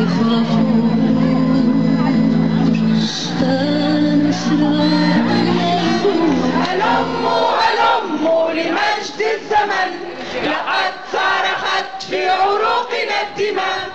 هلموا لمجد الزمن، لقد صرخت في عروقنا الدماء،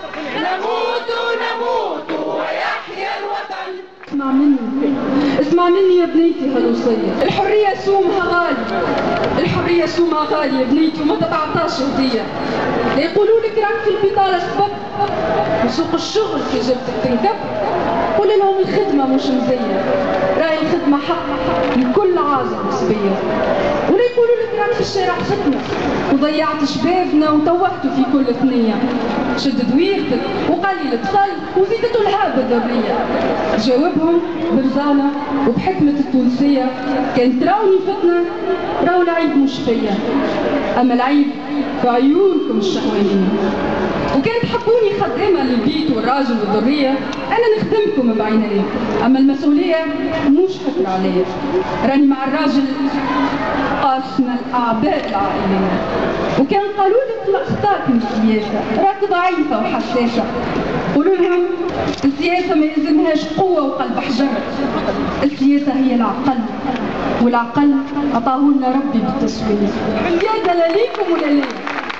نموت ويحيا الوطن. اسمع مني يا بنيتي هالوصية، الحرية سومها غالي، الحرية سومها غالي يا بنيتي وما تتعطاش هدية. يقولوا لك راك في البطالة سبب وسوق الشغل كي جبتك تنكب، قول لهم الخدمة مش مزية، راهي الخدمة حق لكل عازم نسبية. ولا يقولوا لك راك في الشارع خدمة وضيعت شبابنا وتوهتوا في كل ثنية، شد دويرتك وقليل دخل وزيدته الهابة ذرية. جاوبهم برزانة وبحكمة التونسية، كان تراوني فتنة راو العيب مش فيا، أما العيب في عيونكم الشهوانية. وكان تحبوني خدامة للبيت والراجل والذرية، أنا نخدمكم بعيني، أما المسؤولية مش حكر عليا، راني مع الراجل قاسمة الأعباء العائلية. وكان قالوا لك لا اختارك من السياسة، راك ضعيفة وحساسة، قولوا لهم السياسة ما يلزمهاش قوة وقلب حجر، السياسة هي العقل، والعقل عطاهولنا ربي بالتسوية. يا دلاليكم ولا ليه؟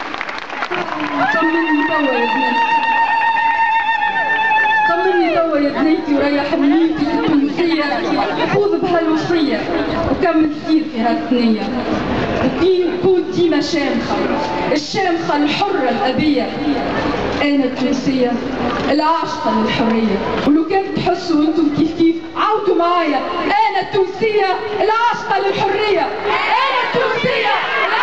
طمني توا يا بنيتي، طمني توا يا بنيتي وريح بنيتي التونسية، وخوض بهالوصية وكمل سير في هالثنية. وكي نكون ديما شامخة، الشامخة الحرة الأبية، أنا التونسية العاشقة للحرية. ولو كان تحسوا أنتم كيف عاودوا معايا، أنا التونسية العاشقة للحرية، أنا التونسية